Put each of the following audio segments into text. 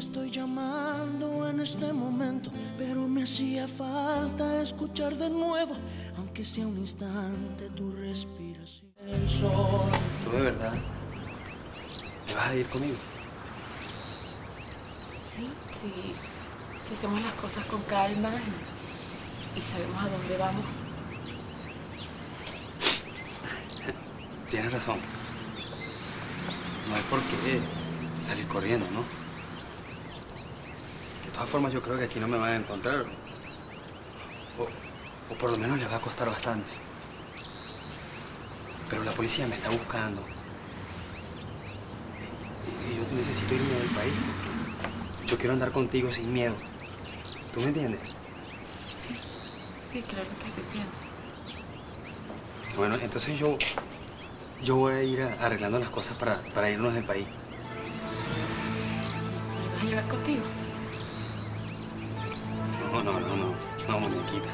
estoy llamando en este momento, pero me hacía falta escuchar de nuevo, aunque sea un instante, tu respiración. El sol. ¿Tú de verdad me vas a ir conmigo? Sí, sí. Si hacemos las cosas con calma y sabemos a dónde vamos. Tienes razón. No hay por qué salir corriendo, ¿no? De todas formas, yo creo que aquí no me van a encontrar. O por lo menos les va a costar bastante. Pero la policía me está buscando. Y yo necesito irme del país porque yo quiero andar contigo sin miedo. ¿Tú me entiendes? Sí, claro que te entiendo. Bueno, entonces yo voy a ir arreglando las cosas para irnos del país. ¿Me vas a llevar contigo? No, muñequita.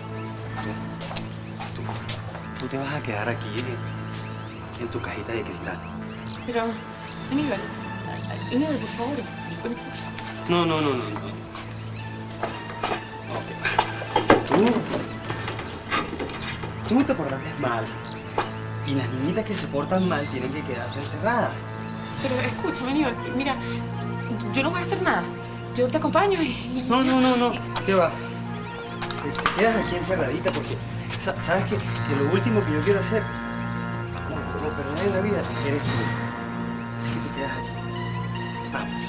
Tú te vas a quedar aquí en tu cajita de cristal. Pero, Aníbal, por favor. No. Tú no te portaste mal. Y las niñitas que se portan mal tienen que quedarse encerradas. Pero escúchame, Aníbal, mira, yo no voy a hacer nada. Yo te acompaño y... No. ¿Qué va? Te quedas aquí encerradita porque... ¿Sabes qué? Que lo último que yo quiero hacer, como perder en la vida, eres tú. Así que te quedas aquí. Vamos.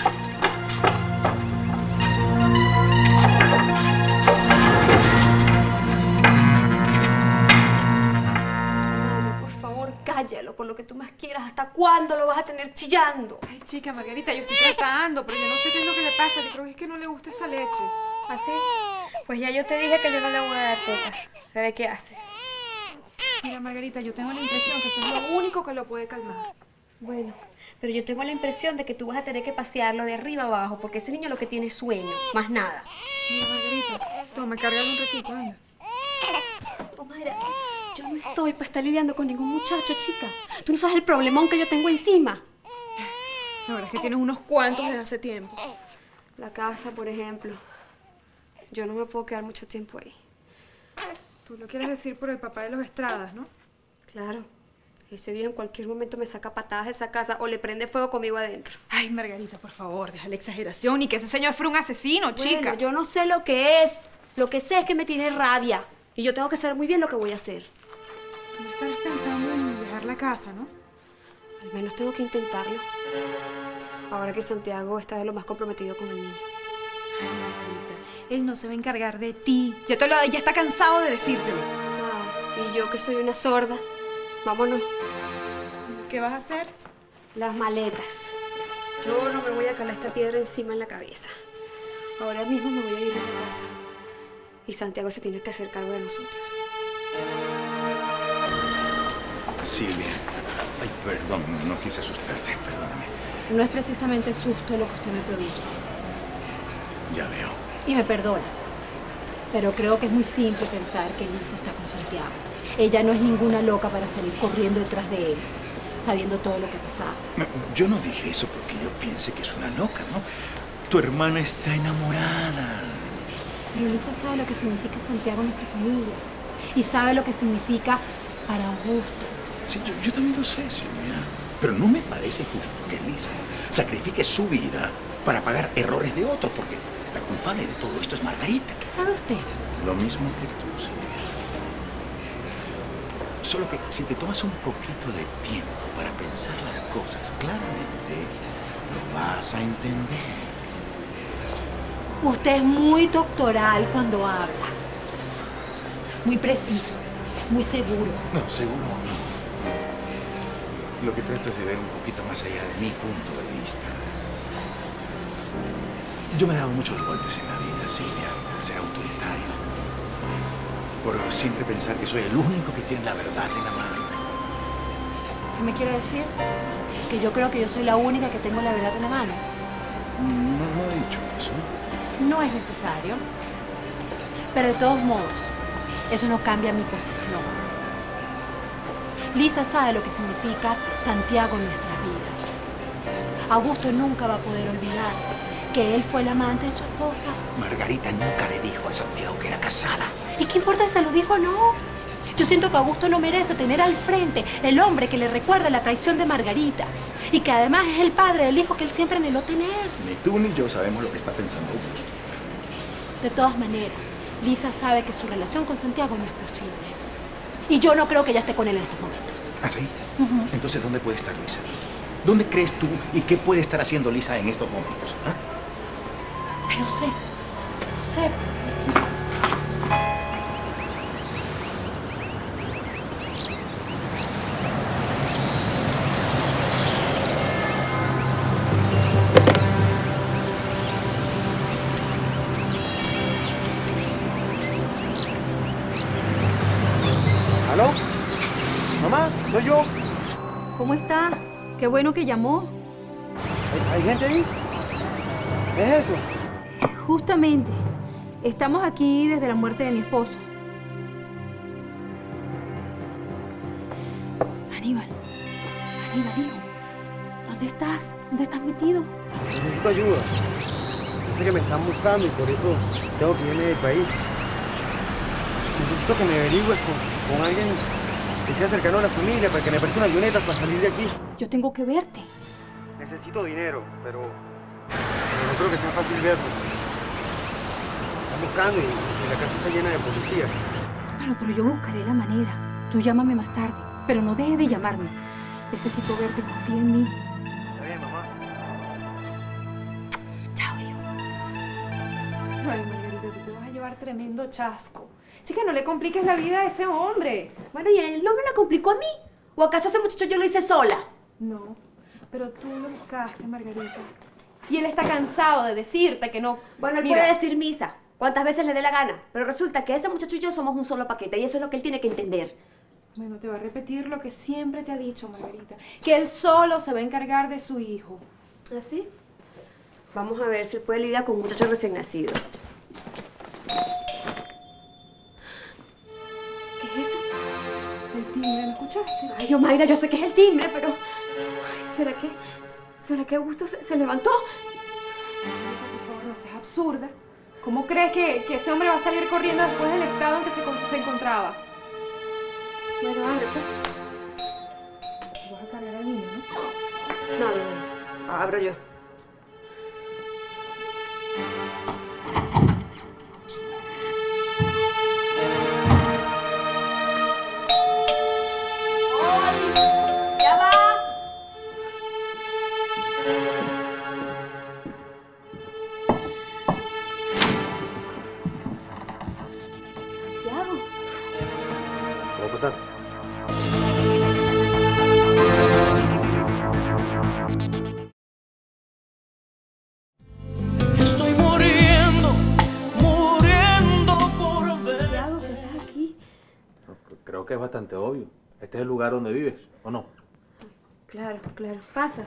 Cállalo con lo que tú más quieras. ¿Hasta cuándo lo vas a tener chillando? Ay, chica, Margarita, yo estoy tratando, pero yo no sé qué es lo que le pasa. Yo creo que es que no le gusta esta leche. ¿Así? Pues ya yo te dije que yo no le voy a dar tetas. ¿Sabes qué haces? Mira, Margarita, yo tengo la impresión que eso es lo único que lo puede calmar. Bueno, pero yo tengo la impresión de que tú vas a tener que pasearlo de arriba abajo, porque ese niño lo que tiene es sueño, más nada. Mira, Margarita, toma, cárgalo un ratito, anda. Omar, yo no estoy para estar lidiando con ningún muchacho, chica. Tú no sabes el problemón que yo tengo encima. La verdad es que tienes unos cuantos desde hace tiempo. La casa, por ejemplo. Yo no me puedo quedar mucho tiempo ahí. Tú lo quieres decir por el papá de los Estradas, ¿no? Claro. Ese viejo en cualquier momento me saca patadas de esa casa o le prende fuego conmigo adentro. Ay, Margarita, por favor, deja la exageración y que ese señor fuera un asesino, chica. Bueno, yo no sé lo que es. Lo que sé es que me tiene rabia. Y yo tengo que saber muy bien lo que voy a hacer. Tú no estarás pensando en dejar la casa, ¿no? Al menos tengo que intentarlo. Ahora que Santiago está de lo más comprometido con el niño. Ay, Margarita, él no se va a encargar de ti. Ya está cansado de decírtelo. Y yo que soy una sorda. Vámonos. ¿Qué vas a hacer? Las maletas. Yo no me voy a calar esta piedra encima en la cabeza. Ahora mismo me voy a ir a la casa. Y Santiago se tiene que hacer cargo de nosotros. Silvia. Ay, perdón, no quise asustarte, perdóname. No es precisamente susto lo que usted me produce. Ya veo. Y me perdona. Pero creo que es muy simple pensar que Lisa está con Santiago. Ella no es ninguna loca para salir corriendo detrás de él, sabiendo todo lo que ha pasado. No, yo no dije eso porque yo piense que es una loca, ¿no? Tu hermana está enamorada. Pero Lisa sabe lo que significa Santiago en nuestra familia. Y sabe lo que significa para Augusto. Sí, yo también lo sé, Silvia. Pero no me parece justo que Lisa sacrifique su vida para pagar errores de otros, porque la culpable de todo esto es Margarita. ¿Qué sabe usted? Lo mismo que tú, Silvia. Solo que si te tomas un poquito de tiempo para pensar las cosas claramente, lo vas a entender. Usted es muy doctoral cuando habla. Muy preciso, muy seguro. No, seguro no. Lo que trato es de ver un poquito más allá de mi punto de vista. Yo me he dado muchos golpes en la vida, Silvia, por ser autoritario. Por siempre pensar que soy el único que tiene la verdad en la mano. ¿Qué me quiere decir? Que yo creo que yo soy la única que tengo la verdad en la mano. No he dicho eso. No es necesario. Pero de todos modos, eso no cambia mi posición. Lisa sabe lo que significa Santiago en nuestras vidas. Augusto nunca va a poder olvidar que él fue el amante de su esposa. Margarita nunca le dijo a Santiago que era casada. ¿Y qué importa si se lo dijo o no? Yo siento que Augusto no merece tener al frente el hombre que le recuerda la traición de Margarita y que además es el padre del hijo que él siempre anheló tener. Ni tú ni yo sabemos lo que está pensando Augusto. De todas maneras, Lisa sabe que su relación con Santiago no es posible. Y yo no creo que ella esté con él en estos momentos. ¿Ah, sí? Entonces, ¿dónde puede estar Luisa? ¿Dónde crees tú y qué puede estar haciendo Lisa en estos momentos? ¿Ah? No sé, no sé. ¿Aló? Mamá, soy yo. ¿Cómo está? Qué bueno que llamó. ¿Hay gente ahí? ¿Qué es eso? Justamente, estamos aquí desde la muerte de mi esposo. Aníbal, hijo, ¿dónde estás? ¿Dónde estás metido? Necesito ayuda. Yo sé que me están buscando y por eso tengo que irme del país. Necesito que me averigües con alguien que sea cercano a la familia para que me preste una avioneta para salir de aquí. Yo tengo que verte. Necesito dinero, pero no creo que sea fácil verlo. Están buscando y la casa está llena de policía. Bueno, pero yo buscaré la manera. Tú llámame más tarde, pero no dejes de llamarme. Necesito verte, confía en mí. Está bien, mamá. Chao, hijo. Ay, Margarita, tú te vas a llevar tremendo chasco. Chica, no le compliques la vida a ese hombre. Bueno, ¿y él no me la complicó a mí? ¿O acaso ese muchacho yo lo hice sola? No, pero tú lo buscaste, Margarita. Y él está cansado de decirte que no... Bueno, él puede decir misa cuantas veces le dé la gana, pero resulta que ese muchacho y yo somos un solo paquete y eso es lo que él tiene que entender. Bueno, te va a repetir lo que siempre te ha dicho, Margarita. Que él solo se va a encargar de su hijo. ¿Así? Vamos a ver si él puede lidiar con un muchacho recién nacido. ¿Qué es eso? El timbre, ¿lo escuchaste? Ay, Omaira, yo sé que es el timbre, pero... Ay, ¿será que Augusto se levantó? Margarita, por favor, no seas absurda. ¿Cómo crees que ese hombre va a salir corriendo después del estado en que se encontraba? Bueno, abre, pues. Tú vas a cargar al niño, ¿no? No. Abro yo. ¡Ya va! Santiago. ¿Puedo pasar? Estoy muriendo por ver. Santiago, ¿qué haces aquí? Creo que es bastante obvio. Este es el lugar donde vives, ¿o no? Claro. Pasa.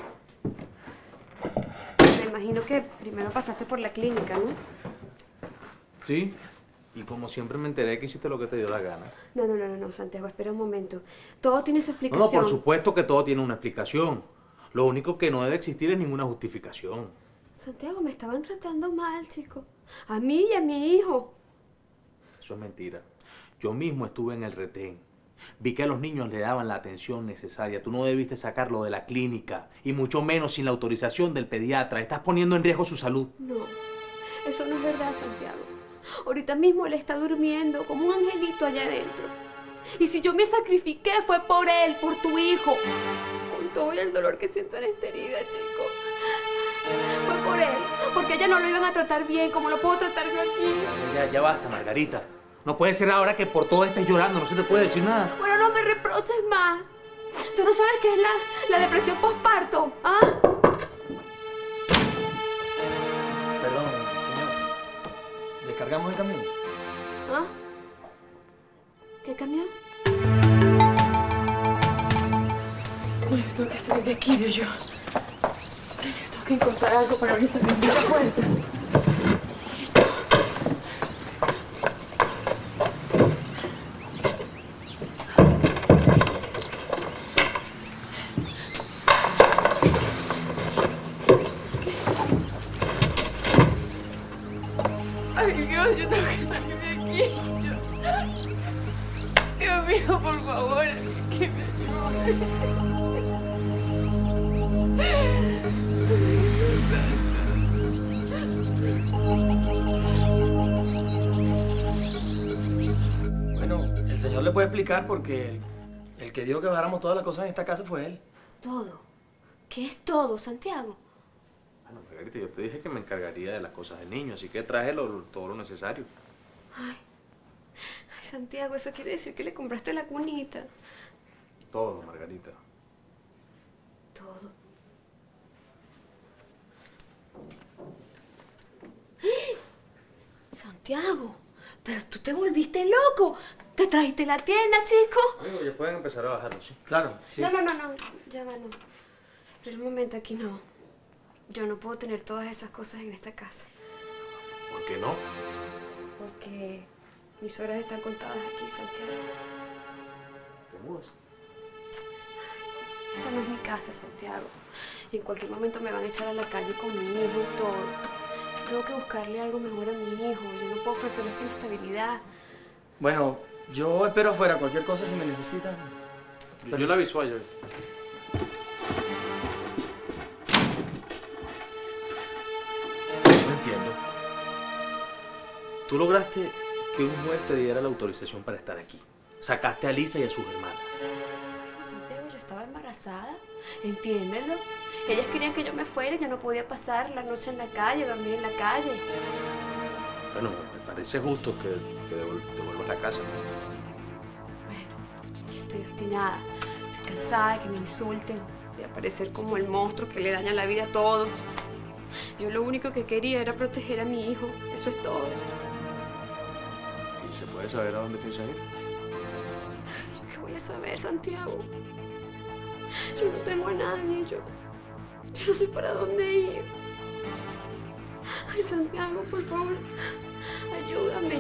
Me imagino que primero pasaste por la clínica, ¿no? Sí. Y como siempre me enteré que hiciste lo que te dio la gana. No, Santiago, espera un momento. Todo tiene su explicación. No, por supuesto que todo tiene una explicación. Lo único que no debe existir es ninguna justificación. Santiago, me estaban tratando mal, chico. A mí y a mi hijo. Eso es mentira. Yo mismo estuve en el retén. Vi que a los niños le daban la atención necesaria. Tú no debiste sacarlo de la clínica. Y mucho menos sin la autorización del pediatra. Estás poniendo en riesgo su salud. No, eso no es verdad, Santiago. Ahorita mismo él está durmiendo como un angelito allá adentro. Y si yo me sacrifiqué fue por él, por tu hijo. Con todo el dolor que siento en esta herida, chico. Fue por él, porque ella no lo iban a tratar bien como lo puedo tratar yo aquí. Ya basta, Margarita. No puede ser ahora que por todo estés llorando. No se te puede decir nada. Bueno, no me reproches más. ¿Tú no sabes qué es la depresión postparto? ¿Ah? Perdón, señor. ¿Descargamos el camión? ¿Ah? ¿Qué camión? Oye, tengo que salir de aquí, vio yo. Tengo que encontrar algo para abrir esa bendita puerta. Ay, Dios, yo tengo que salir de aquí. Dios mío, por favor, que me ayude. Bueno, el señor le puede explicar porque el que dijo que bajáramos todas las cosas en esta casa fue él. Todo. ¿Qué es todo, Santiago? Bueno, Margarita, yo te dije que me encargaría de las cosas del niño, así que traje todo lo necesario. Ay, Santiago, eso quiere decir que le compraste la cunita. Todo, Margarita. Todo. Santiago, pero tú te volviste loco. ¿Te trajiste la tienda, chico? Amigo, ya pueden empezar a bajarlo, ¿sí? Claro, sí. No, ya va, no. Pero un momento, aquí no. Yo no puedo tener todas esas cosas en esta casa. ¿Por qué no? Porque mis horas están contadas aquí, Santiago. ¿Te mudas? Esta no es mi casa, Santiago. Y en cualquier momento me van a echar a la calle con mi hijo y todo. Tengo que buscarle algo mejor a mi hijo. Yo no puedo ofrecerle esta inestabilidad. Bueno, yo espero afuera. Cualquier cosa si me necesitan. Yo la aviso a ella. No entiendo. Tú lograste que un juez te diera la autorización para estar aquí. Sacaste a Lisa y a sus hermanas. Santiago, yo estaba embarazada. Entiéndelo. Ellas querían que yo me fuera y yo no podía pasar la noche en la calle, dormir en la calle. Bueno, me parece justo que devuelvas la casa. Bueno, yo estoy obstinada. Estoy cansada de que me insulten, de aparecer como el monstruo que le daña la vida a todo. Yo lo único que quería era proteger a mi hijo. Eso es todo. ¿Y se puede saber a dónde piensas ir? ¿Yo qué voy a saber, Santiago? Yo no tengo a nadie, yo no sé para dónde ir. Ay, Santiago, por favor, ayúdame.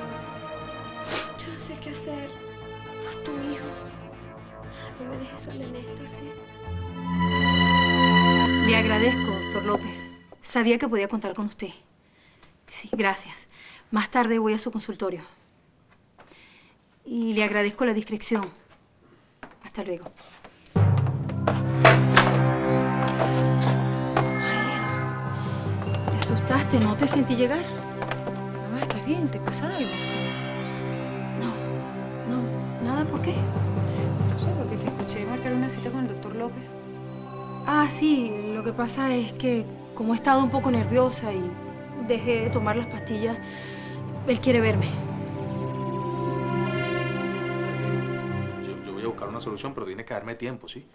Yo no sé qué hacer por tu hijo. No me dejes sola en esto, ¿sí? Le agradezco, doctor López. Sabía que podía contar con usted. Sí, gracias. Más tarde voy a su consultorio. Y le agradezco la discreción. Hasta luego. ¿Te asustaste? ¿No te sentí llegar? Mamá, ¿estás bien? ¿Te pasa algo? No, nada, ¿por qué? No sé, porque te escuché marcar una cita con el doctor López. Ah, sí, lo que pasa es que como he estado un poco nerviosa y dejé de tomar las pastillas, él quiere verme. Yo voy a buscar una solución, pero tiene que darme tiempo, ¿sí?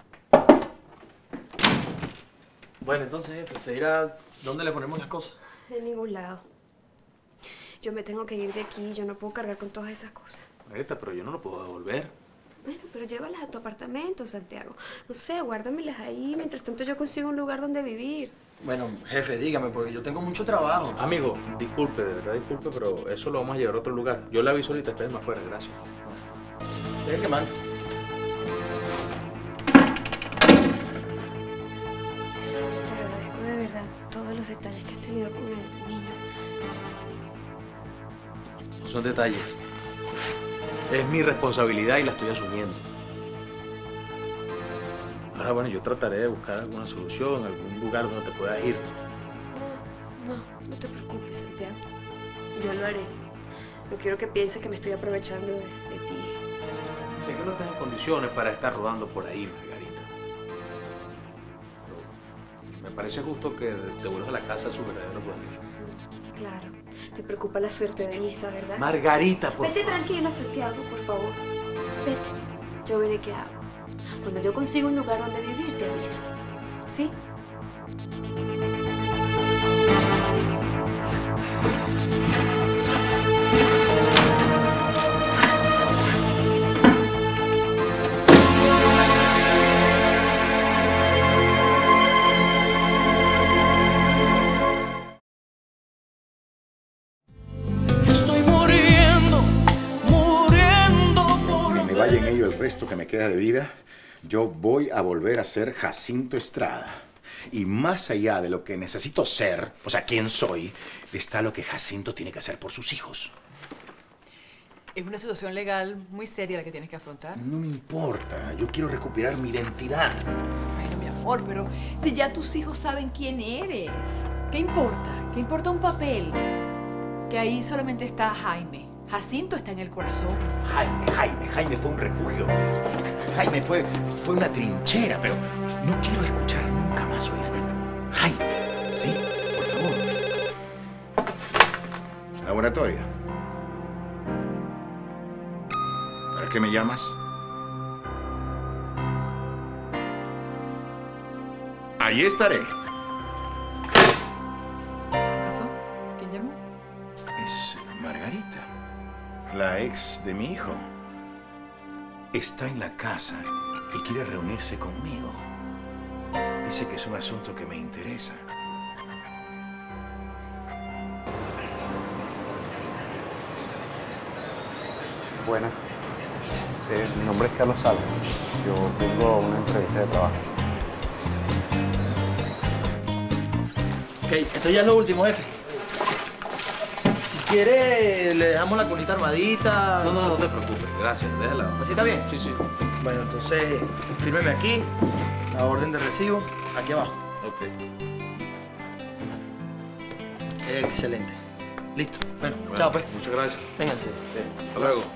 Bueno, entonces, usted dirá dónde le ponemos las cosas. En ningún lado. Yo me tengo que ir de aquí. Yo no puedo cargar con todas esas cosas. Margarita, pero yo no lo puedo devolver. Bueno, pero llévalas a tu apartamento, Santiago. No sé, guárdamelas ahí. Mientras tanto yo consigo un lugar donde vivir. Bueno, jefe, dígame, porque yo tengo mucho trabajo. Amigo, disculpe, de verdad disculpe, pero eso lo vamos a llevar a otro lugar. Yo le aviso ahorita, espérenme afuera, gracias. Deje que mande. Te agradezco de verdad todos los detalles que has tenido con el niño. No son detalles. Es mi responsabilidad y la estoy asumiendo. Ahora, bueno, yo trataré de buscar alguna solución, algún lugar donde te puedas ir. No te preocupes, Santiago. Yo lo haré. No quiero que pienses que me estoy aprovechando de ti. Sé que no estás en condiciones para estar rodando por ahí, Margarita. Pero me parece justo que devuelvas a la casa a sus verdaderos dueños. Claro. Te preocupa la suerte de Isa, ¿verdad? Margarita, por Vete favor. tranquilo, Santiago, por favor. Vete. Yo veré qué hago. Cuando yo consiga un lugar donde vivir, te aviso. ¿Sí? Estoy muriendo por... Que me vaya en ello el resto que me queda de vida, yo voy a volver a ser Jacinto Estrada. Y más allá de lo que necesito ser, o sea, quién soy, está lo que Jacinto tiene que hacer por sus hijos. Es una situación legal muy seria la que tienes que afrontar. No me importa. Yo quiero recuperar mi identidad. Bueno, mi amor, pero si ya tus hijos saben quién eres, ¿qué importa? ¿Qué importa un papel? Que ahí solamente está Jaime. Jacinto está en el corazón. Jaime fue un refugio. Jaime fue una trinchera, pero no quiero escuchar nunca más oír de Jaime. ¿Sí? Por favor. Laboratorio. ¿Para qué me llamas? Allí estaré. ¿Qué pasó? ¿Quién llamó? Es Margarita, la ex de mi hijo. Está en la casa y quiere reunirse conmigo. Dice que es un asunto que me interesa. Buenas. Mi nombre es Carlos Salas. Yo tengo una entrevista de trabajo. Ok, esto ya es lo último, jefe. Si quiere, le dejamos la colita armadita. No te preocupes. Gracias. Déjala. ¿Así está bien? Sí. Bueno, entonces, fírmeme aquí, la orden de recibo, aquí abajo. Ok. Excelente. Listo. Bueno, chao, pues. Muchas gracias. Vénganse. Sí. Hasta luego.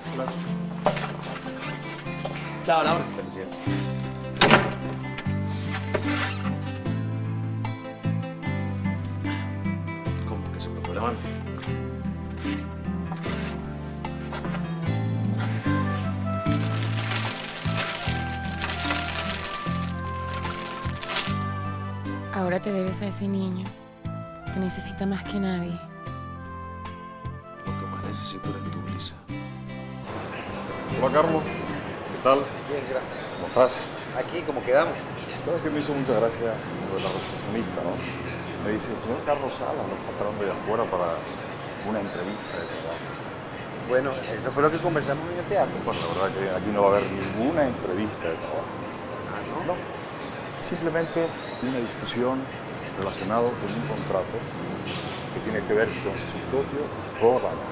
Chao, Laura. Felicidades. ¿Cómo que se me fue la mano? Ahora te debes a ese niño. Te necesita más que nadie. Lo que más necesito eres tú, Lisa. Hola, Carlos. ¿Qué tal? Bien, gracias. ¿Cómo estás? Aquí, como quedamos. ¿Sabes que me hizo mucha gracia lo de la recepcionista, no? Me dice, el señor Carlos Salas nos está esperando allá afuera para una entrevista de trabajo. Bueno, eso fue lo que conversamos en el teatro. Pues la verdad que aquí no va a haber ninguna entrevista de trabajo. ¿No? Simplemente una discusión relacionada con un contrato que tiene que ver con su propio programa.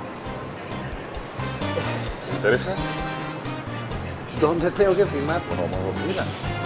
¿Te interesa? ¿Dónde tengo que firmar? Bueno, vamos a la oficina.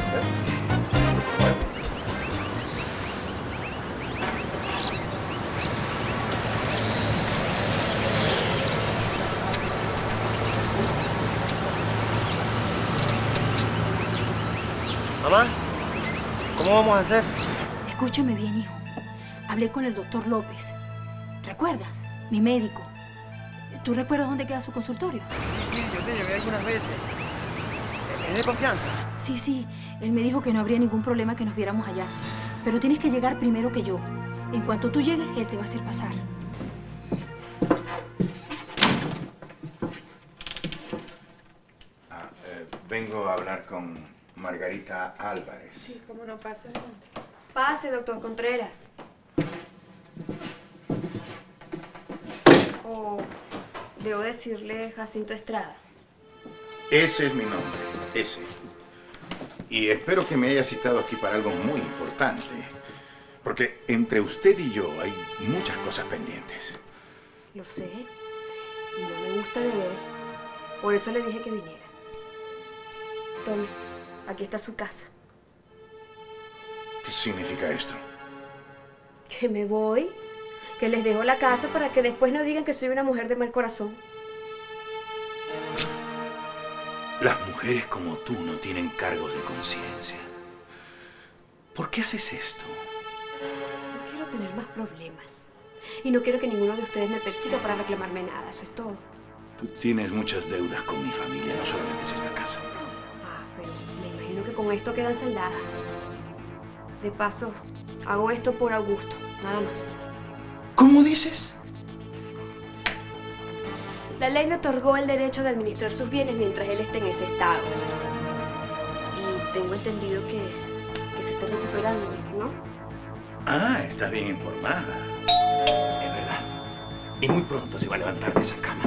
Mamá, ¿cómo vamos a hacer? Escúchame bien, hijo. Hablé con el doctor López. ¿Recuerdas? Mi médico. ¿Tú recuerdas dónde queda su consultorio? Sí, yo te llevé algunas veces. ¿Es de confianza? Sí. Él me dijo que no habría ningún problema que nos viéramos allá. Pero tienes que llegar primero que yo. En cuanto tú llegues, él te va a hacer pasar. Vengo a hablar con Margarita Álvarez. Sí, cómo no, pase. Pase, doctor Contreras. O debo decirle Jacinto Estrada. Ese es mi nombre, ese. Y espero que me haya citado aquí para algo muy importante. Porque entre usted y yo hay muchas cosas pendientes. Lo sé. Y no me gusta de ver. Por eso le dije que viniera. Tome, aquí está su casa. ¿Qué significa esto? Que me voy. Que les dejo la casa para que después no digan que soy una mujer de mal corazón. Las mujeres como tú no tienen cargos de conciencia. ¿Por qué haces esto? No quiero tener más problemas. Y no quiero que ninguno de ustedes me persiga para reclamarme nada. Eso es todo. Tú tienes muchas deudas con mi familia, no solamente es esta casa. Ah, pero me imagino que con esto quedan saldadas. De paso, hago esto por Augusto, nada más. ¿Cómo dices? La ley me otorgó el derecho de administrar sus bienes mientras él esté en ese estado. Y tengo entendido que se está recuperando, ¿no? Ah, estás bien informada. Es verdad. Y muy pronto se va a levantar de esa cama.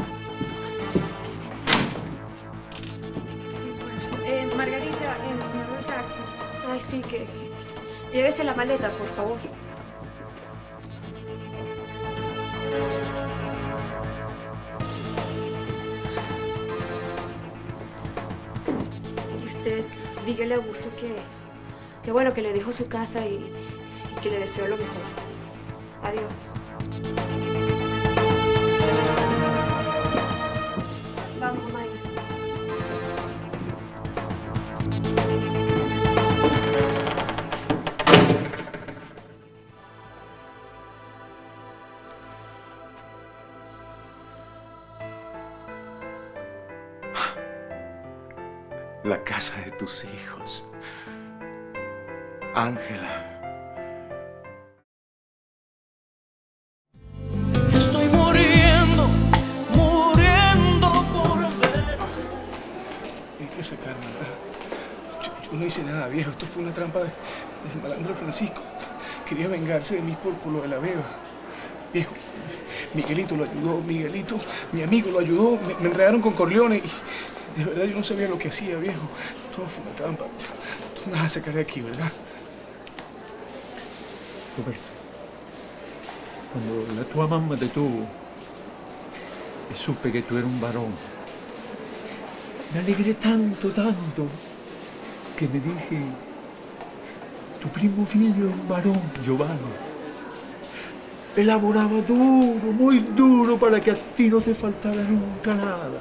Margarita, el señor del taxi. Ay, sí, que Llévese la maleta, por favor. Y usted, dígale a Augusto que bueno, que le dejo su casa y que le deseo lo mejor. Adiós. Vamos, Maya. La casa de tus hijos. Ángela. Estoy muriendo por ver. Hay que sacarme, ¿verdad? Yo no hice nada, viejo. Esto fue una trampa del malandro Francisco. Quería vengarse de mí por lo de la beba. Viejo, Miguelito lo ayudó, Miguelito, mi amigo lo ayudó. Me enredaron con Corleone y de verdad yo no sabía lo que hacía, viejo. Todo fue una trampa. Tú me vas a sacar de aquí, ¿verdad? Roberto, cuando la tua mamma te tuvo y supe que tú eras un varón, me alegré tanto, que me dije, tu primo figlio è un varón, Giovanni. E lavorava duro, muy duro, para que a ti no te faltara nunca nada.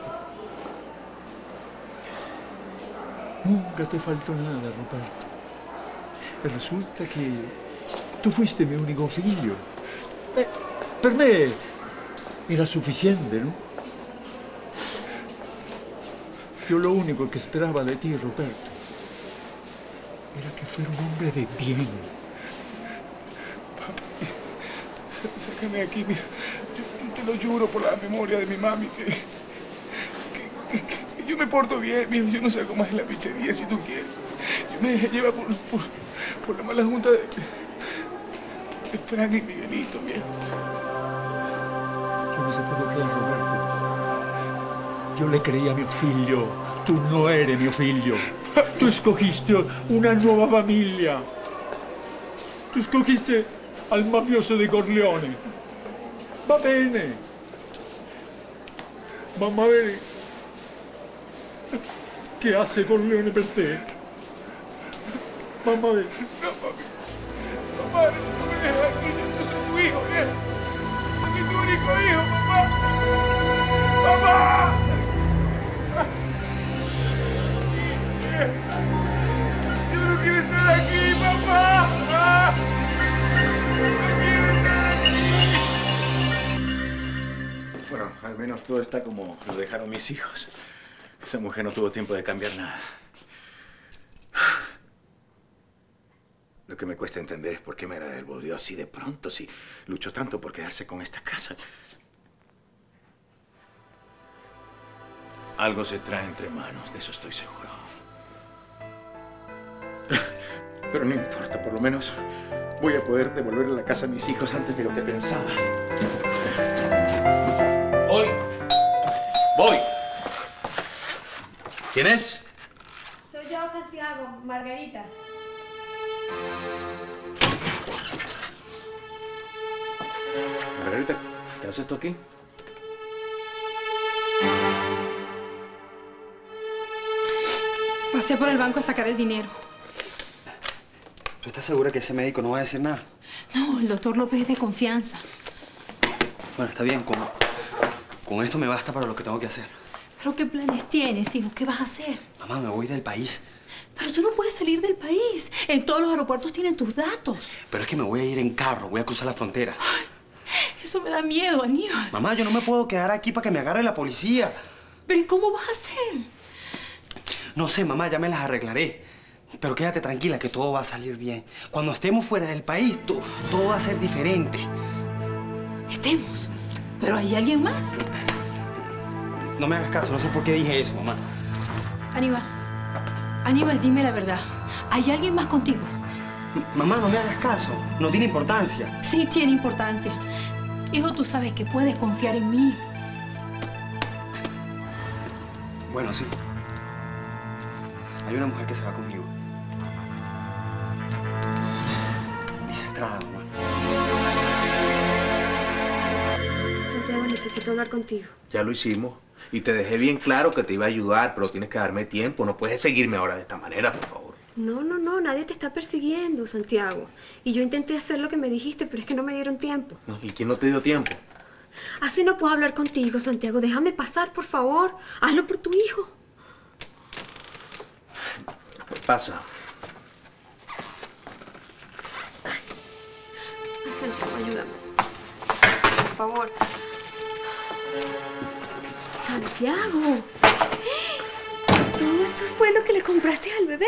Nunca te faltó nada, Roberto. E resulta che tu fuiste mi unico figlio. Per me era sufficiente, ¿no? Yo lo único que esperaba de ti, Roberto, era que fuera un hombre de bien. Papi, sácame de aquí, mira. Yo te lo juro por la memoria de mi mami que yo me porto bien, mira. Yo no sé cómo es la pichería si tú quieres. Yo me dejé llevar por la mala junta de Frank y Miguelito, viejo. Yo no sé por lo que es, Roberto. Yo le creí a mio figlio. Tu no eres mio figlio. Tu escogiste una nuova famiglia. Tu escogiste al mafioso di Corleone. Va bene. Mamma vedi che hace Corleone per te. Mamma vedi. No, papi. Papá, no me dejes aquí. Yo soy tu hijo, viejo. Soy tu único hijo, papá. ¡Papá! Yo no quiero estar aquí, papá. No quiero estar aquí. Bueno, al menos todo está como lo dejaron mis hijos. Esa mujer no tuvo tiempo de cambiar nada. Lo que me cuesta entender es por qué me la devolvió así de pronto, si luchó tanto por quedarse con esta casa. Algo se trae entre manos, de eso estoy seguro. Pero no importa, por lo menos voy a poder devolverle la casa a mis hijos antes de lo que pensaba. Voy. ¿Quién es? Soy yo, Santiago, Margarita. Margarita, ¿qué haces tú aquí? Pasé por el banco a sacar el dinero. ¿Tú estás segura que ese médico no va a decir nada? No, el doctor López es de confianza. Bueno, está bien. Con esto me basta para lo que tengo que hacer. ¿Pero qué planes tienes, hijo? ¿Qué vas a hacer? Mamá, me voy del país. Pero tú no puedes salir del país. En todos los aeropuertos tienen tus datos. Pero es que me voy a ir en carro. Voy a cruzar la frontera. Ay, eso me da miedo, Aníbal. Mamá, yo no me puedo quedar aquí para que me agarre la policía. ¿Pero y cómo vas a hacer? No sé, mamá, ya me las arreglaré. Pero quédate tranquila que todo va a salir bien. Cuando estemos fuera del país, todo va a ser diferente. Estemos. ¿Pero hay alguien más? No me hagas caso, no sé por qué dije eso, mamá. Aníbal, dime la verdad. ¿Hay alguien más contigo? Mamá, no me hagas caso. No tiene importancia. Sí tiene importancia. Hijo, tú sabes que puedes confiar en mí. Bueno, sí. Hay una mujer que se va conmigo. Estrada, mamá. Santiago, necesito hablar contigo. Ya lo hicimos. Y te dejé bien claro que te iba a ayudar, pero tienes que darme tiempo. No puedes seguirme ahora de esta manera, por favor. No, nadie te está persiguiendo, Santiago. Y yo intenté hacer lo que me dijiste, pero es que no me dieron tiempo. No, ¿y quién no te dio tiempo? Así no puedo hablar contigo, Santiago. Déjame pasar, por favor. Hazlo por tu hijo. Pasa. Ay, Santiago, ayúdame. Por favor. Santiago. ¿Todo esto fue lo que le compraste al bebé?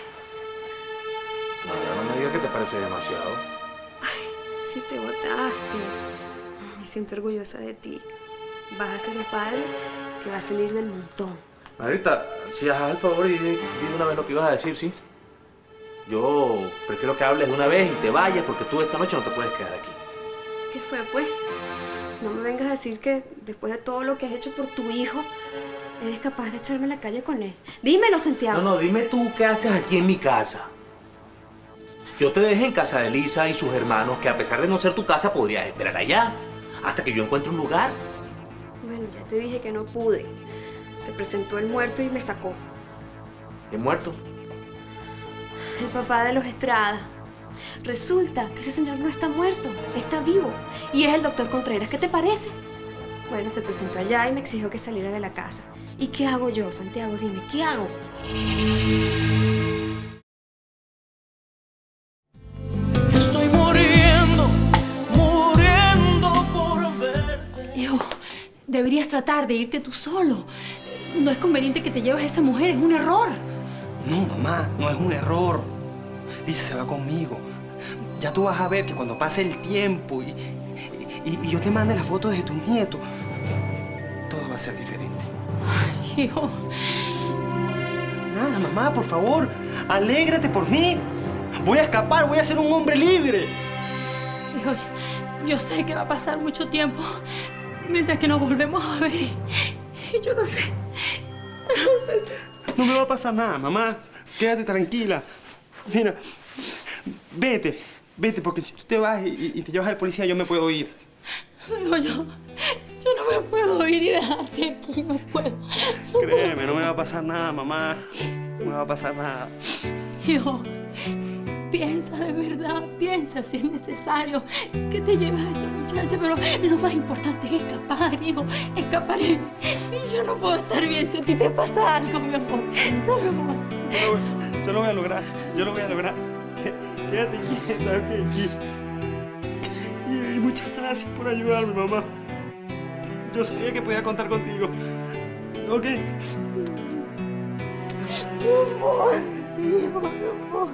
No me digas que te parece demasiado. Sí te botaste. Me siento orgullosa de ti. Vas a ser el padre que va a salir del montón. Margarita, si hagas el favor y di de una vez lo que ibas a decir, ¿sí? Yo prefiero que hables de una vez y te vayas porque tú esta noche no te puedes quedar aquí. ¿Qué fue, pues? No me vengas a decir que después de todo lo que has hecho por tu hijo, eres capaz de echarme a la calle con él. Dímelo, Santiago. No, dime tú qué haces aquí en mi casa. Yo te dejé en casa de Lisa y sus hermanos, que a pesar de no ser tu casa, podrías esperar allá, hasta que yo encuentre un lugar. Bueno, ya te dije que no pude. Se presentó el muerto y me sacó. ¿El muerto? El papá de los Estrada. Resulta que ese señor no está muerto, está vivo. Y es el doctor Contreras. ¿Qué te parece? Bueno, se presentó allá y me exigió que saliera de la casa. ¿Y qué hago yo, Santiago? Dime, ¿qué hago? Estoy muriendo por verte. Hijo, deberías tratar de irte tú solo. No es conveniente que te lleves a esa mujer, es un error. No, mamá, no es un error. Lisa se va conmigo. Ya tú vas a ver que cuando pase el tiempo y yo te mande las fotos de tus nietos, todo va a ser diferente. Ay, hijo. Nada, mamá, por favor, alégrate por mí. Voy a escapar, voy a ser un hombre libre. Hijo, yo sé que va a pasar mucho tiempo mientras que nos volvemos a ver. Y yo no sé. No sé si... No me va a pasar nada, mamá. Quédate tranquila. Mira, vete, porque si tú te vas y te llevas al policía, yo me puedo ir. Hijo, yo no me puedo ir y dejarte aquí, no puedo. Créeme, no me va a pasar nada, mamá. No me va a pasar nada. Hijo, piensa de verdad, piensa si es necesario que te lleves a esa muchacha, pero lo más importante es escapar, hijo, escapar. Y yo no puedo estar bien si a ti te pasa algo, mi amor. No, mi amor. Yo lo voy a lograr, Quédate quieta, ok. Y muchas gracias por ayudarme, mamá. Yo sabía que podía contar contigo. ¿Ok? Mi amor, mi amor.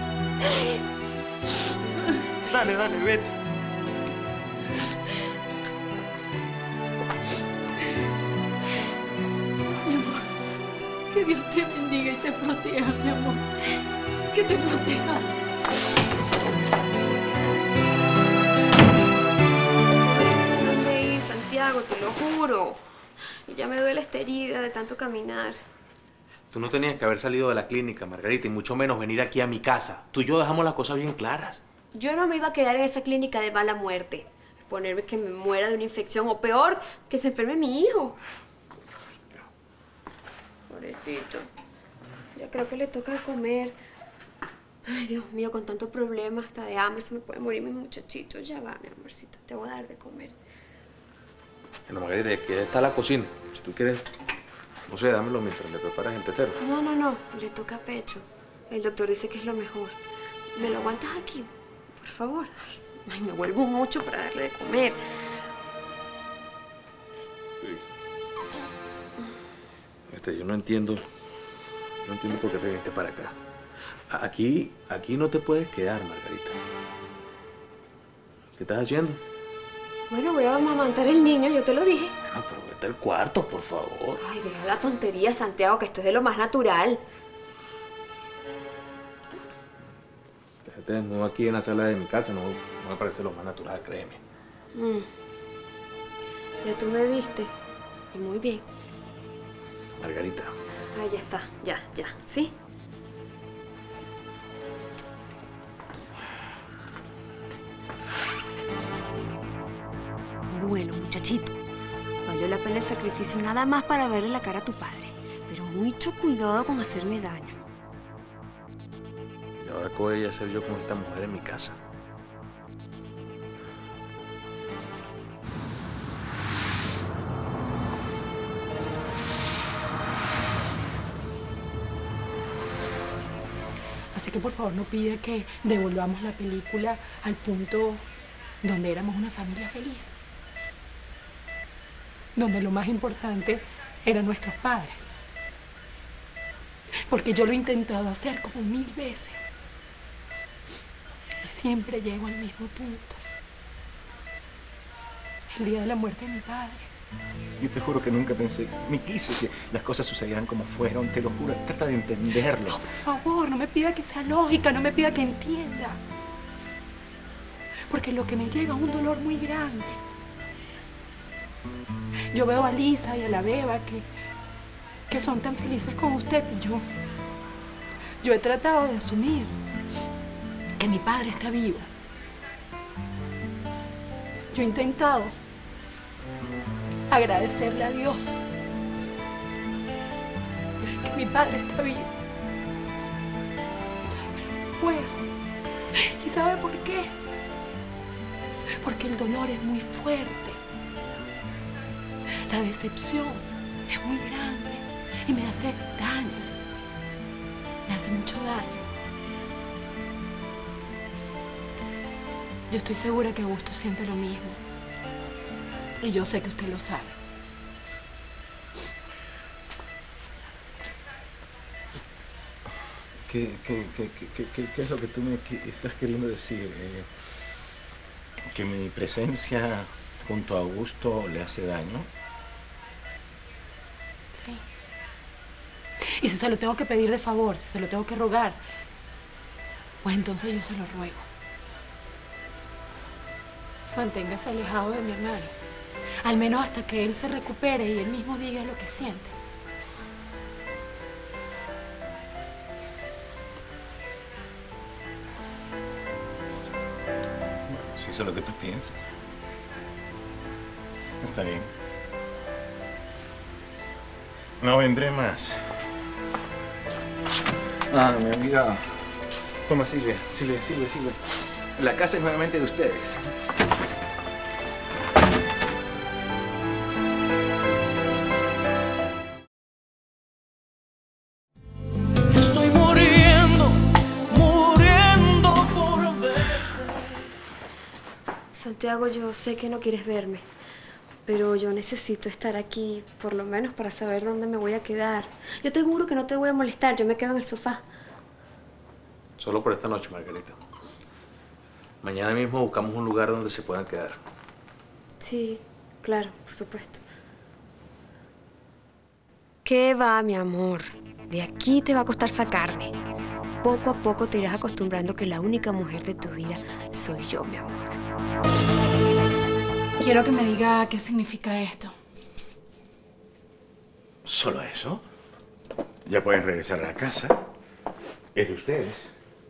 Dale, vete. Mi amor, que Dios te bendiga y te proteja, mi amor. Que te proteja. ¿Dónde ir, Santiago? Te lo juro. Y ya me duele esta herida de tanto caminar. Tú no tenías que haber salido de la clínica, Margarita, y mucho menos venir aquí a mi casa. Tú y yo dejamos las cosas bien claras. Yo no me iba a quedar en esa clínica de mala muerte. Ponerme que me muera de una infección o peor, que se enferme mi hijo. Pobrecito. Ya creo que le toca comer. Ay, Dios mío, con tanto problema, hasta de hambre se me puede morir mi muchachito. Ya va, mi amorcito, te voy a dar de comer. Bueno, Margarita, aquí está la cocina. Si tú quieres, no sé, dámelo mientras le preparas el tetero. No, le toca pecho. El doctor dice que es lo mejor. ¿Me lo aguantas aquí? Por favor. Ay, me vuelvo mucho para darle de comer. Yo no entiendo por qué te viniste para acá. Aquí no te puedes quedar, Margarita. ¿Qué estás haciendo? Bueno, voy a amamantar el niño, yo te lo dije. Ah, pero vete al cuarto, por favor. Ay, deja la tontería, Santiago, que esto es de lo más natural. Déjate desnudo aquí en la sala de mi casa, no me parece lo más natural, créeme. Ya tú me viste. Y muy bien. Margarita. Ay, ya está, ya, ¿sí? bueno, muchachito. Valió la pena el sacrificio nada más para verle la cara a tu padre. Pero mucho cuidado con hacerme daño. ¿Y ahora qué voy a hacer yo con esta mujer en mi casa? Así que por favor no pida que devolvamos la película al punto donde éramos una familia feliz. Donde lo más importante eran nuestros padres. Porque yo lo he intentado hacer como 1000 veces. Y siempre llego al mismo punto. El día de la muerte de mi padre. Yo te juro que nunca pensé, ni quise que las cosas sucedieran como fueron, te lo juro. Trata de entenderlo. No, por favor, no me pida que sea lógica, no me pida que entienda. Porque lo que me llega es un dolor muy grande. Yo veo a Lisa y a la Beba que son tan felices con usted y yo he tratado de asumir que mi padre está vivo. Yo he intentado agradecerle a Dios que mi padre está vivo. No puedo. ¿Y sabe por qué? Porque el dolor es muy fuerte. La decepción es muy grande y me hace daño. Me hace mucho daño. Yo estoy segura que Augusto siente lo mismo. Y yo sé que usted lo sabe. ¿Qué es lo que tú me estás queriendo decir? ¿Que mi presencia junto a Augusto le hace daño? Sí. Y si se lo tengo que pedir de favor, si se lo tengo que rogar, pues entonces yo se lo ruego. Manténgase alejado de mi hermano. Al menos hasta que él se recupere y él mismo diga lo que siente. Si eso es lo que tú piensas. Está bien. No vendré más. Ah, me olvidaba. Toma, Silvia. Silvia. La casa es nuevamente de ustedes. Estoy muriendo por verte. Santiago, yo sé que no quieres verme, pero yo necesito estar aquí, por lo menos para saber dónde me voy a quedar. Yo te juro que no te voy a molestar, yo me quedo en el sofá. Solo por esta noche, Margarita. Mañana mismo buscamos un lugar donde se puedan quedar. Sí, claro, por supuesto. ¿Qué va, mi amor? De aquí te va a costar sacarme. Poco a poco te irás acostumbrando que la única mujer de tu vida soy yo, mi amor. Quiero que me diga qué significa esto. ¿Solo eso? Ya pueden regresar a la casa. Es de ustedes.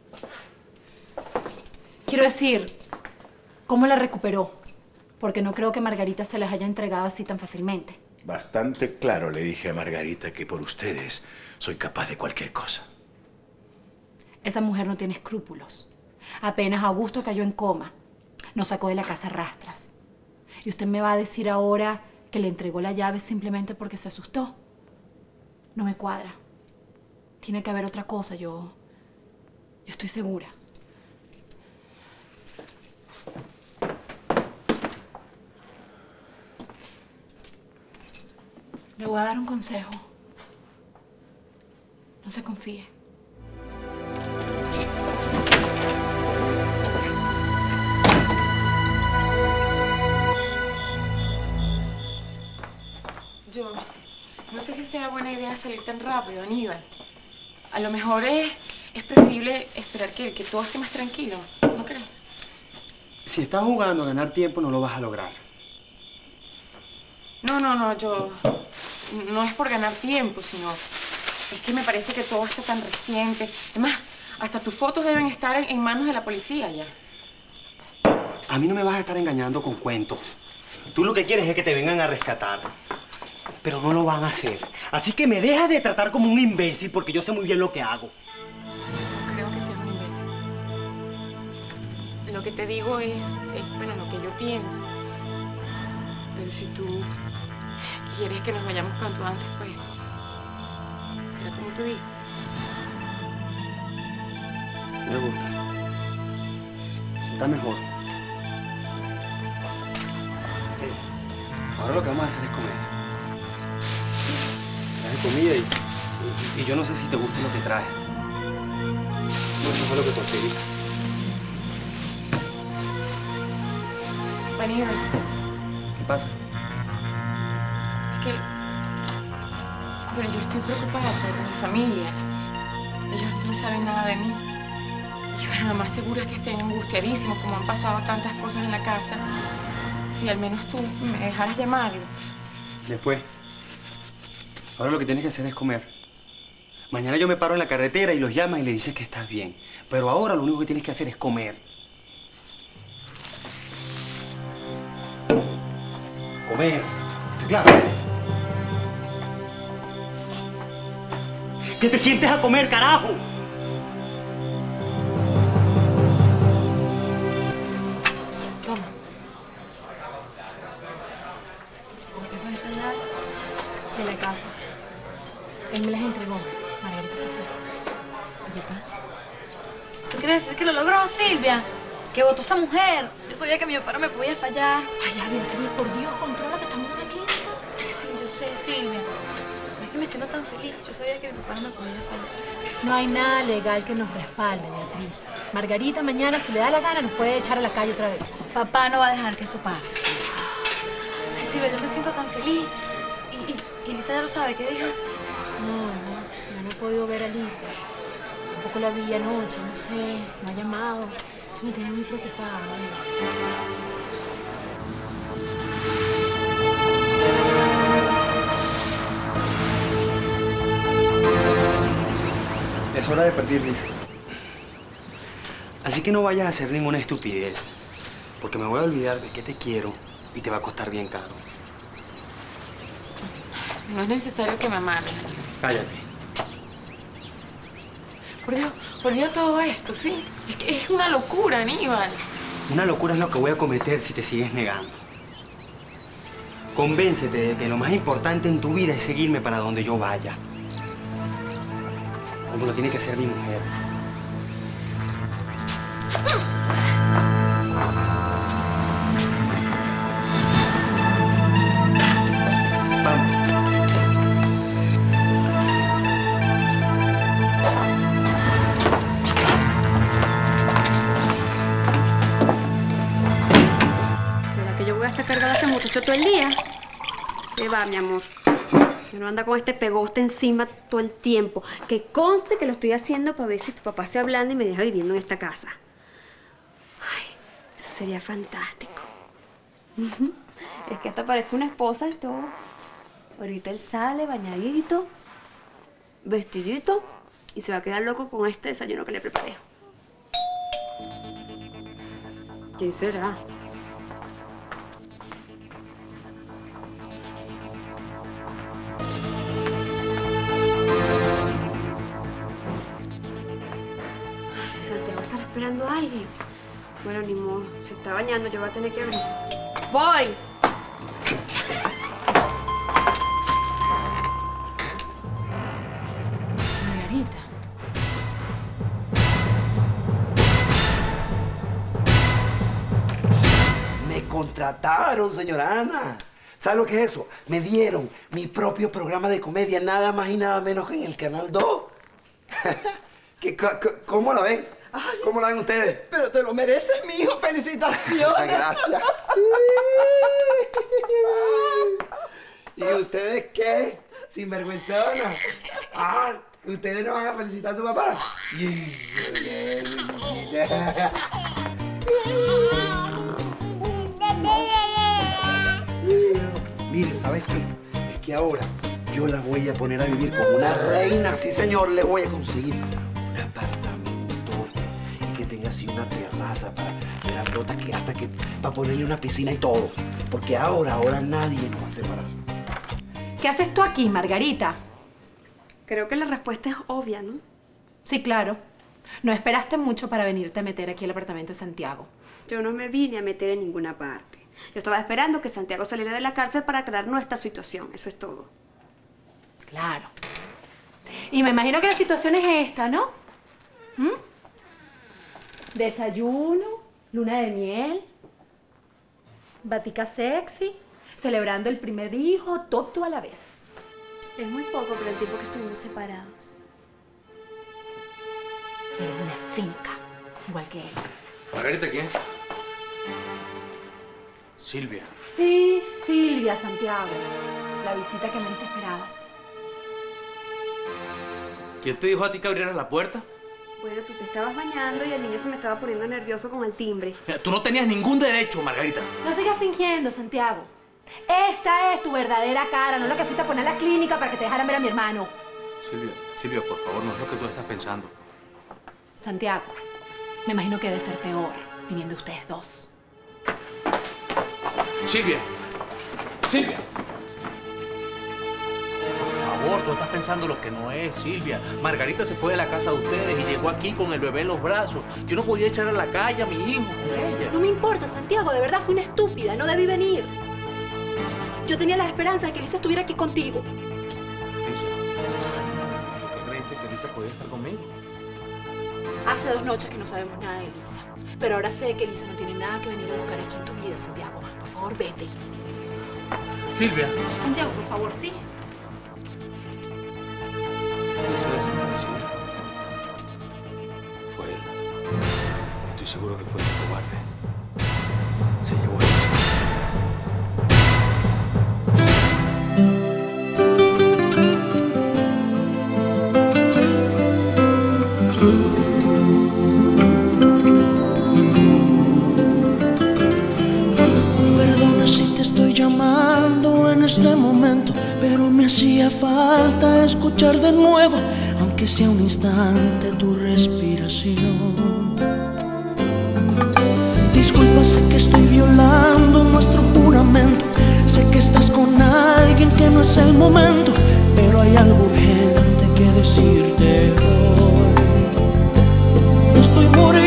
Quiero decir, ¿cómo la recuperó? Porque no creo que Margarita se las haya entregado así tan fácilmente. Bastante claro le dije a Margarita que por ustedes soy capaz de cualquier cosa. Esa mujer no tiene escrúpulos. Apenas Augusto cayó en coma, nos sacó de la casa a rastras. Y usted me va a decir ahora que le entregó la llave simplemente porque se asustó. No me cuadra. Tiene que haber otra cosa, yo estoy segura. Le voy a dar un consejo. No se confíe. Yo no sé si sea buena idea salir tan rápido, Aníbal. A lo mejor es preferible esperar que todo esté más tranquilo, ¿no crees? Si estás jugando a ganar tiempo, no lo vas a lograr. No, yo... No es por ganar tiempo, sino... Es que me parece que todo está tan reciente. Además, hasta tus fotos deben estar en manos de la policía ya. A mí no me vas a estar engañando con cuentos. Tú lo que quieres es que te vengan a rescatar. Pero no lo van a hacer. Así que me dejas de tratar como un imbécil porque yo sé muy bien lo que hago. No creo que seas un imbécil. Lo que te digo es bueno, lo que yo pienso. Pero si tú quieres que nos vayamos cuanto antes, pues será como tú dices. Me gusta. Está mejor. Ahora lo que vamos a hacer es comer. Traje comida y yo no sé si te gusta lo que traje. No, eso fue lo que conseguí. Aníbal. ¿Qué pasa? Es que... Bueno, yo estoy preocupada por mi familia. Ellos no saben nada de mí. Y bueno, lo más seguro es que estén angustiadísimos, como han pasado tantas cosas en la casa. Si al menos tú me dejaras llamarlo. Después. Ahora lo que tienes que hacer es comer. Mañana yo me paro en la carretera y los llamas y le dices que estás bien. Pero ahora lo único que tienes que hacer es comer. Comer. Claro. ¿Qué te sientes a comer, carajo? Toma. Eso está allá de la casa. Él me las entregó. Margarita se fue. ¿Qué pasa? ¿Eso quiere decir que lo logró, Silvia? Que votó esa mujer. Yo sabía que mi papá no me podía fallar. Ay, ya, Beatriz, por Dios, controla que estamos aquí. Ay, sí, yo sé, Silvia. Es que me siento tan feliz. Yo sabía que mi papá no me podía fallar. No hay nada legal que nos respalde, Beatriz. Margarita mañana, si le da la gana, nos puede echar a la calle otra vez. Papá no va a dejar que eso pase. Ay, Silvia, yo me siento tan feliz. Y Lisa ya lo sabe, ¿qué dijo? No he podido ver a Lisa. Tampoco la vi anoche, no sé, no ha llamado. Eso me tiene muy preocupada. Es hora de partir, Lisa. Así que no vayas a hacer ninguna estupidez. Porque me voy a olvidar de que te quiero y te va a costar bien caro. No es necesario que me amarren. Cállate. Por Dios, olvida todo esto, ¿sí? Es que es una locura, Aníbal. Una locura es lo que voy a cometer si te sigues negando. Convéncete de que lo más importante en tu vida es seguirme para donde yo vaya. Como lo tiene que hacer mi mujer. Vamos. ¿Será que yo voy a estar cargada a este muchacho todo el día? ¿Qué va, mi amor? Que no anda con este pegoste encima todo el tiempo. Que conste que lo estoy haciendo para ver si tu papá se ablanda y me deja viviendo en esta casa. Ay, eso sería fantástico. Es que hasta parezco una esposa y todo. Ahorita él sale bañadito, vestidito y se va a quedar loco con este desayuno que le preparé. ¿Quién será? Santiago estará esperando a alguien. Bueno, ni modo. Se está bañando, yo voy a tener que abrir. ¡Voy! Margarita. Me contrataron, señora Ana. ¿Sabe lo que es eso? Me dieron mi propio programa de comedia, nada más y nada menos que en el Canal 2. ¿Cómo la ven? Ay, ¿Cómo la ven ustedes? Pero te lo mereces, mijo. ¡Felicitaciones! Gracias. ¿Y ustedes qué? Sinvergüenzonas. Ah, ¿ustedes no van a felicitar a su papá? Mire, ¿sabes qué? Es que ahora yo la voy a poner a vivir como una reina. Sí, señor, le voy a conseguir un apartamento y que tenga así una terraza para ver a grandota que hasta que para ponerle una piscina y todo. Porque ahora nadie nos va a separar. ¿Qué haces tú aquí, Margarita? Creo que la respuesta es obvia, ¿no? Sí, claro. No esperaste mucho para venirte a meter aquí al apartamento de Santiago. Yo no me vine a meter en ninguna parte. Yo estaba esperando que Santiago saliera de la cárcel para aclarar nuestra situación. Eso es todo. Claro. Y me imagino que la situación es esta, ¿no? ¿Mm? Desayuno, luna de miel, batica sexy, celebrando el primer hijo, todo a la vez. Es muy poco por el tiempo que estuvimos separados. Eres una cinca, igual que él. ¿Margarita quién? Silvia. Sí, Silvia, Santiago. La visita que menos te esperabas. ¿Quién te dijo a ti que abrieras la puerta? Bueno, tú te estabas bañando y el niño se me estaba poniendo nervioso con el timbre. Mira, tú no tenías ningún derecho, Margarita. No sigas fingiendo, Santiago. Esta es tu verdadera cara, no lo que fuiste a poner a la clínica para que te dejaran ver a mi hermano. Silvia, por favor, no es lo que tú estás pensando. Santiago, me imagino que debe ser peor viniendo ustedes dos. Silvia. Por favor, tú estás pensando lo que no es, Silvia. Margarita se fue de la casa de ustedes y llegó aquí con el bebé en los brazos. Yo no podía echar a la calle a mi hijo con ella. No me importa, Santiago, de verdad fui una estúpida, no debí venir. Yo tenía la esperanza de que Elisa estuviera aquí contigo. Elisa, ¿por qué creíste que Elisa podía estar conmigo? Hace 2 noches que no sabemos nada de Elisa. Pero ahora sé que Elisa no tiene nada que venir a buscar aquí en tu vida, Santiago. Por favor, vete. Silvia. Santiago, por favor, sí. Elisa desapareció. Fue él. Estoy seguro que fue ese cobarde. Se llevó a Elisa. Perdona si te estoy llamando en este momento, pero me hacía falta escuchar de nuevo, aunque sea un instante, tu respiración. Disculpa, sé que estoy violando nuestro juramento, sé que estás con alguien que no es el momento, pero hay algo urgente que decirte hoy. Estoy muriendo